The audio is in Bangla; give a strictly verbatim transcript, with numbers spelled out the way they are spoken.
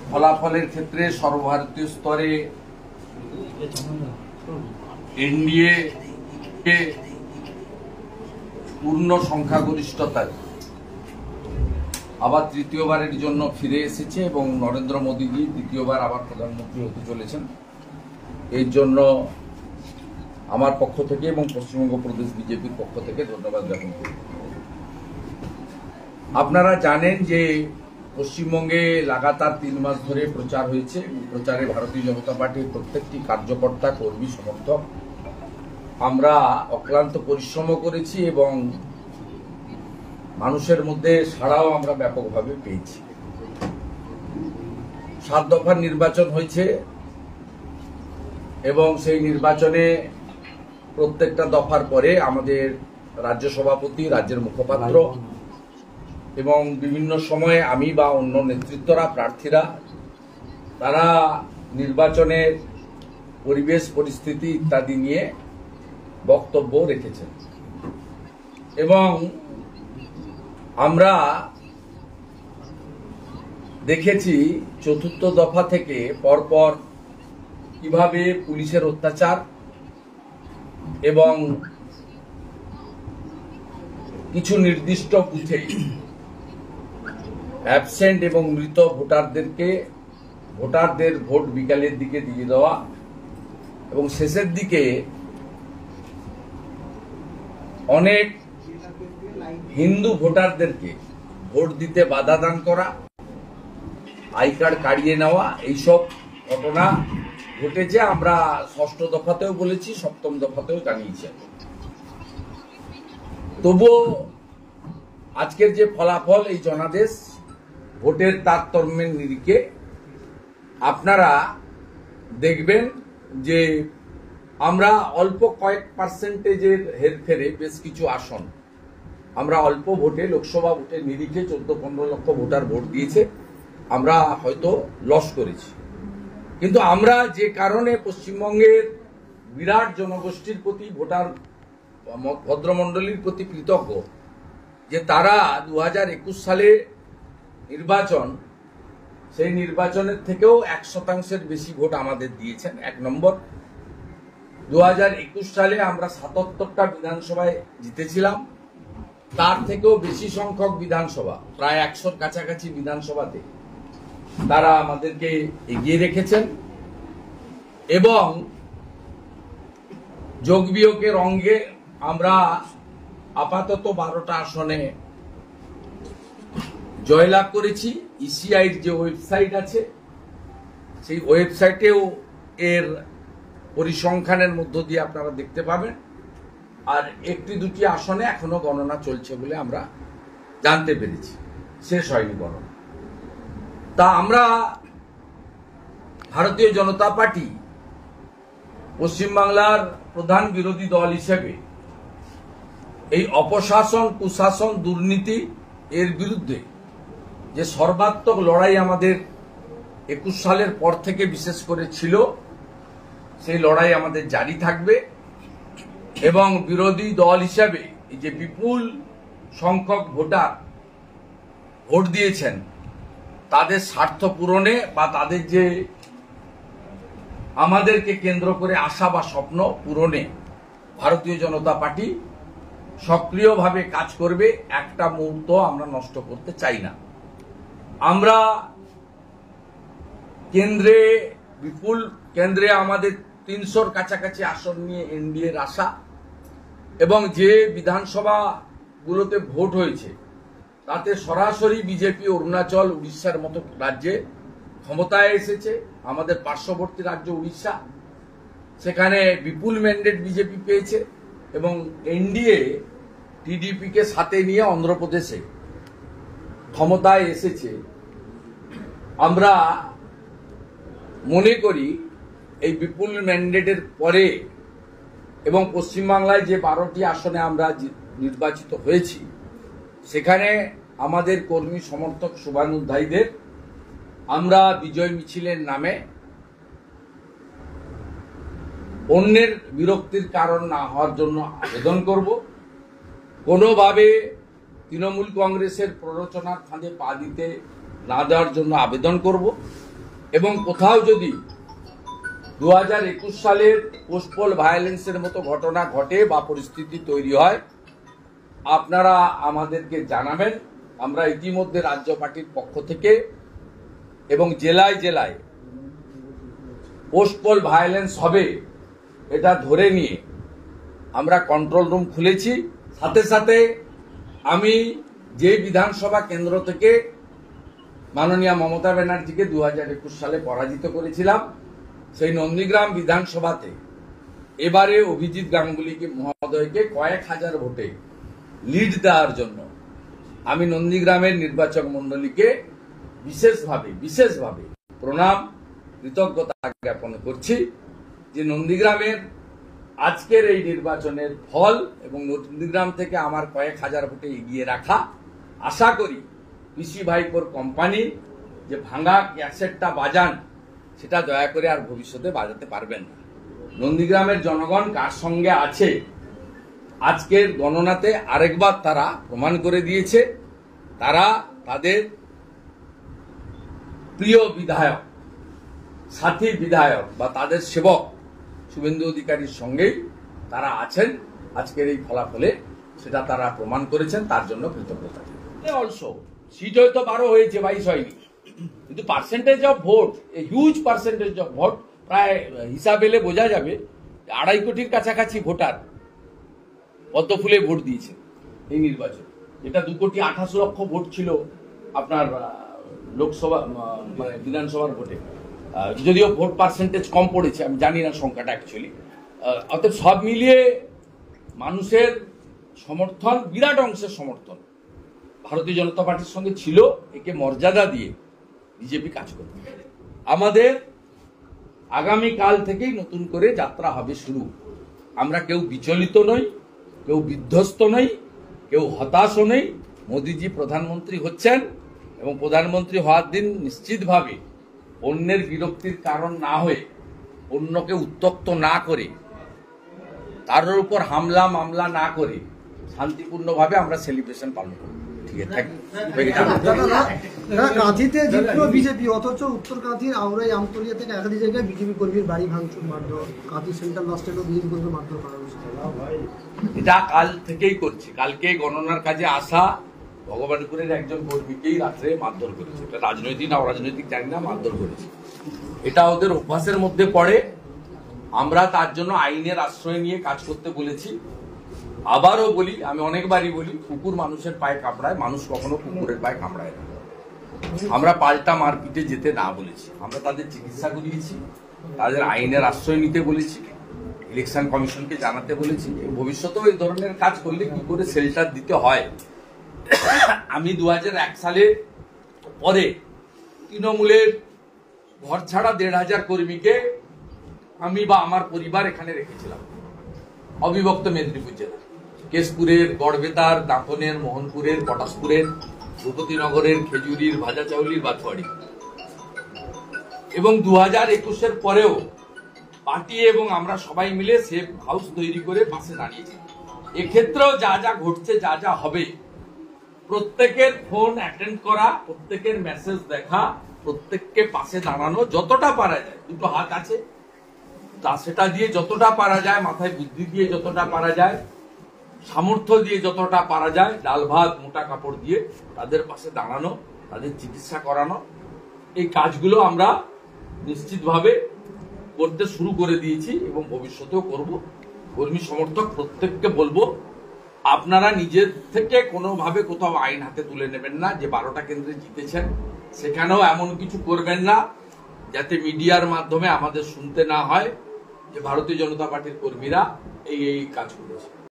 ফলাফলের ক্ষেত্রে সর্বভারতীয় স্তরে এনডিএ কে পূর্ণ সংখ্যাগরিষ্ঠতায় আবার তৃতীয়বারের জন্য ফিরে এসেছে এবং নরেন্দ্র মোদীজি দ্বিতীয়বার আবার প্রধানমন্ত্রী হতে চলেছেন। এর জন্য আমার পক্ষ থেকে এবং পশ্চিমবঙ্গ প্রদেশ বিজেপির পক্ষ থেকে ধন্যবাদ জ্ঞাপন করি। আপনারা জানেন যে পশ্চিমবঙ্গে লাগাতার তিন মাস ধরে প্রচার হয়েছে। প্রচারে ভারতীয় জনতা পার্টির প্রত্যেকটি কার্যকর্তা, কর্মী, সমর্থক আমরা অক্লান্ত পরিশ্রম করেছি এবং মানুষের মধ্যে সাড়াও আমরা ব্যাপকভাবে পেয়েছি। সাত দফার নির্বাচন হয়েছে এবং সেই নির্বাচনে প্রত্যেকটা দফার পরে আমাদের রাজ্য সভাপতি, রাজ্যের মুখপাত্র এবং বিভিন্ন সময়ে আমি বা অন্য নেতৃত্বরা, প্রার্থীরা তারা নির্বাচনের পরিবেশ পরিস্থিতি ইত্যাদি নিয়ে বক্তব্য রেখেছেন এবং আমরা দেখেছি চতুর্থ দফা থেকে পরপর কিভাবে পুলিশের অত্যাচার এবং কিছু নির্দিষ্ট বুথে অ্যাবসেন্ট এবং মৃত ভোটারদেরকে ভোটারদের ভোট বিকালের দিকে দিয়ে দেওয়া এবং শেষের দিকে অনেক হিন্দু ভোটারদেরকে ভোট দিতে বাধা দান করা, আই কার্ড কাড়িয়ে নেওয়া, এইসব ঘটনা ঘটেছে। আমরা ষষ্ঠ দফাতেও বলেছি, সপ্তম দফাতেও জানিয়েছি। তবুও আজকের যে ফলাফল, এই জনাদেশ ভোটের তারতম্যের নিরিখে আপনারা দেখবেন যে আমরা অল্প কয়েক পার্সেন্টেজের হেরফেরে বেশ কিছু আসন আমরা অল্প ভোটে, লোকসভা ভোটের নিরিখে চোদ্দ পনেরো লক্ষ ভোটার ভোট দিয়েছে, আমরা হয়তো লস করেছি। কিন্তু আমরা যে কারণে পশ্চিমবঙ্গের বিরাট জনগোষ্ঠীর প্রতি, ভোটার ভদ্রমণ্ডলীর প্রতি কৃতজ্ঞ যে তারা দু হাজার একুশ সালে নির্বাচন, সেই নির্বাচনের থেকেও এক শতাংশের বেশি ভোট আমাদের দিয়েছেন। এক নম্বর, দু হাজার একুশ সালে আমরা সাতাত্তরটা বিধানসভায় জিতেছিলাম, তার থেকেও বেশি সংখ্যক বিধানসভা, প্রায় একশোর কাছাকাছি বিধানসভাতে তারা আমাদেরকে এগিয়ে রেখেছেন এবং যোগ বিয়োগের অঙ্গে আমরা আপাতত বারোটা আসনে জয়লাভ করেছি। ইসিআইর যে ওয়েবসাইট আছে, সেই ওয়েবসাইটেও এর পরিসংখ্যানের মধ্য দিয়ে আপনারা দেখতে পাবেন। আর একটি দুটি আসনে এখনো গণনা চলছে বলে আমরা জানতে পেরেছি, শেষ হয়নি গণনা। তা আমরা ভারতীয় জনতা পার্টি পশ্চিমবাংলার প্রধান বিরোধী দল হিসেবে এই অপশাসন, কুশাসন, দুর্নীতি এর বিরুদ্ধে যে সর্বাত্মক লড়াই আমাদের একুশ সালের পর থেকে বিশেষ করে ছিল, সেই লড়াই আমাদের জারি থাকবে এবং বিরোধী দল হিসাবে এই যে বিপুল সংখ্যক ভোটার ভোট দিয়েছেন, তাদের স্বার্থ পূরণে বা তাদের যে আমাদেরকে কেন্দ্র করে আশা বা স্বপ্ন পূরণে ভারতীয় জনতা পার্টি সক্রিয়ভাবে কাজ করবে। একটা মুহূর্ত আমরা নষ্ট করতে চাই না। আমরা কেন্দ্রে বিপুল কেন্দ্রে আমাদের তিনশোর কাছাকাছি আসন নিয়ে এনডিএর আশা এবং যে বিধানসভাগুলোতে ভোট হয়েছে তাতে সরাসরি বিজেপি অরুণাচল, উড়িষ্যার মতো রাজ্যে ক্ষমতায় এসেছে। আমাদের পার্শ্ববর্তী রাজ্য উড়িষ্যা, সেখানে বিপুল ম্যান্ডেট বিজেপি পেয়েছে এবং এনডিএ টিডিপিকে সাথে নিয়ে অন্ধ্রপ্রদেশে ক্ষমতায় এসেছে। আমরা মনে করি এই বিপুল ম্যান্ডেটের পরে এবং পশ্চিমবাংলায় যে বারোটি আসনে আমরা নির্বাচিত হয়েছি, সেখানে আমাদের কর্মী, সমর্থক, শুভানুধ্যায়ীদের আমরা বিজয় মিছিলের নামে অন্যের বিরক্তির কারণ না হওয়ার জন্য আবেদন করব। কোনোভাবে তৃণমূল কংগ্রেসের প্ররোচনার ফাঁদে পা দিতে না দেওয়ার জন্য আবেদন করব এবং কোথাও যদি দু হাজার একুশ সালের পোস্টপোল ভায়োলেন্সের মতো ঘটনা ঘটে বা পরিস্থিতি তৈরি হয়, আপনারা আমাদেরকে জানাবেন। আমরা ইতিমধ্যে রাজ্য পার্টির পক্ষ থেকে এবং জেলায় জেলায় পোস্টপোল ভায়োলেন্স হবে এটা ধরে নিয়ে আমরা কন্ট্রোল রুম খুলেছি। সাথে সাথে আমি যে বিধানসভা কেন্দ্র থেকে মাননীয় মমতা ব্যানার্জিকে দু হাজার একুশ সালে পরাজিত করেছিলাম, সেই নন্দীগ্রাম বিধানসভাতে এবারে অভিজিৎ গাঙ্গুলিকে মহোদয়কে কয়েক হাজার ভোটে লিড দেওয়ার জন্য আমি নন্দীগ্রামের নির্বাচক মণ্ডলীকে বিশেষভাবে বিশেষভাবে প্রণাম কৃতজ্ঞতা জ্ঞাপন করছি যে নন্দীগ্রামের আজকের এই নির্বাচনের ফল এবং নন্দীগ্রাম থেকে আমার কয়েক হাজার ভোটে এগিয়ে রাখা, আশা করি পিসি ভাইপোর কোম্পানি যে ভাঙা ক্যাসেটটা বাজান সেটা দয়া করে আর ভবিষ্যতে বাজাতে পারবেন না। নন্দীগ্রামের জনগণ কার সঙ্গে আছে আজকের গণনাতে আরেকবার তারা প্রমাণ করে দিয়েছে। তারা তাদের প্রিয় বিধায়ক, সাথী বিধায়ক বা তাদের সেবক শুভেন্দু অধিকারীর সঙ্গেই তারা আছেন। আজকের এই ফলাফলে সেটা তারা প্রমাণ করেছেন, তার জন্য কৃতজ্ঞতা। অলসো সিট হয়তো বারো হয়েছে, বাইশ হয়নি, কিন্তু percentage of vote, a huge percentage of vote, প্রায় হিসাব এলে বোঝা যাবে আড়াই কোটির কাছাকাছি ভোটার পদ্মফুলে ভোট দিয়েছে এই নির্বাচন। এটা দু কোটি আঠাশ লক্ষ ভোট ছিল আপনার লোকসভা মানে বিধানসভার ভোটে, যদিও ভোট পার্সেন্টেজ কম পড়েছে, আমি জানি না সংখ্যাটা অ্যাকচুয়ালি। অর্থাৎ সব মিলিয়ে মানুষের সমর্থন, বিরাট অংশের সমর্থন ভারতীয় জনতা পার্টির সঙ্গে ছিল। একে মর্যাদা দিয়ে বিজেপি কাজ করবে। আমাদের আগামীকাল থেকেই নতুন করে যাত্রা হবে শুরু। আমরা কেউ বিচলিত নই, কেউ বিধ্বস্ত নই, কেউ হতাশও নেই। মোদিজি প্রধানমন্ত্রী হচ্ছেন এবং প্রধানমন্ত্রী হওয়ার দিন নিশ্চিতভাবে অন্যের বিরক্তির কারণ না হয়ে, অন্যকে উত্তক্ত না করে, তার উপর হামলা মামলা না করে শান্তিপূর্ণভাবে আমরা সেলিব্রেশন পালন করব। ঠিক আছে, কাঁথিতে জিতলো বিজেপি, অথচ উত্তর কাঁথির আউরাই আমতলিয়া থেকে একাধিক জায়গায় বিজেপি কর্মীর বাড়ি ভাঙচুর, মারধর। কাঁথি সেন্ট্রাল বাস স্ট্যান্ডও বিজেপি কর্মীর মারধর করা হয়েছে। এটা কাল থেকেই করছে। কালকে গণনার কাজে আসা ভগবানপুরের একজন কর্মীকেই রাত্রে মারধর করেছে। এটা রাজনৈতিক না অরাজনৈতিক জানি না, মারধর করেছে। এটা ওদের অভ্যাসের মধ্যে পড়ে। আমরা তার জন্য আইনের আশ্রয় নিয়ে কাজ করতে বলেছি। আবারও বলি, আমি অনেকবারই বলি, কুকুর মানুষের পায়ে কামড়ায়, মানুষ কখনো কুকুরের পায়ে কামড়ায় না। আমরা পাল্টা মারপিটে যেতে না বলেছি। আমরা তাদের চিকিৎসা করিয়েছি, তাদের আইনের আশ্রয় নিতে বলেছি, ইলেকশন কমিশনকে জানাতে বলেছি। ভবিষ্যতেও এই ধরনের কাজ করলে কি করে শেল্টার দিতে হয়। আমি দু হাজার এক সালে পরে তৃণমূলের ঘর ছাড়া দেড় হাজার কর্মীকে আমি বা আমার পরিবার এখানে রেখেছিলাম অবিভক্ত মেদিনীপুর জেলা, কেশপুরের, গড়বেতার, দাঁতনের, মোহনপুরের, পটাশপুরের, ভূপতিনগরের, খেজুরির, ভাজাচাউলির, বাথুয়াড়ি। এবং দু হাজার একুশের পরেও পার্টি এবং আমরা সবাই মিলে সেফ হাউস তৈরি করে পাশে দাঁড়িয়েছি। এক্ষেত্রেও যা যা ঘটছে, যা যা হবে, প্রত্যেকের ফোন অ্যাটেন্ড করা, প্রত্যেকের মেসেজ দেখা, প্রত্যেককে পাশে দাঁড়ানো, যতটা পারা যায়। দুটো হাত আছে, তা সেটা দিয়ে যতটা পারা যায়, মাথায় বুদ্ধি দিয়ে যতটা পারা যায়, সামর্থ্য দিয়ে যতটা পারা যায়, ডাল ভাত মোটা কাপড় দিয়ে তাদের পাশে দাঁড়ানো, তাদের চিকিৎসা করানো, এই কাজগুলো আমরা নিশ্চিতভাবে করতে শুরু করে দিয়েছি এবং ভবিষ্যতেও করব। কর্মী সমর্থক প্রত্যেককে বলবো, আপনারা নিজের থেকে কোনোভাবে কোথাও আইন হাতে তুলে নেবেন না। যে বারোটা কেন্দ্রে জিতেছেন সেখানেও এমন কিছু করবেন না যাতে মিডিয়ার মাধ্যমে আমাদের শুনতে না হয় যে ভারতীয় জনতা পার্টির কর্মীরা এই এই কাজ করেছে।